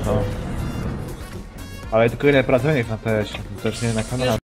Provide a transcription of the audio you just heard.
No. Ale tylko ile pracowników na też nie na kanale.